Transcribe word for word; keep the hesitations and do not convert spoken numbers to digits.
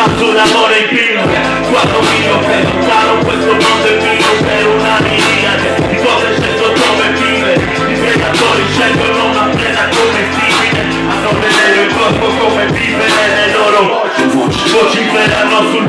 Fatto d'amore in film, quando mio che lontano questo mondo è mio per una miriade di cose senza come vive. I predatori scelgono una preda come simile, hanno veleno il corpo come vivere le loro voci, vociferano sul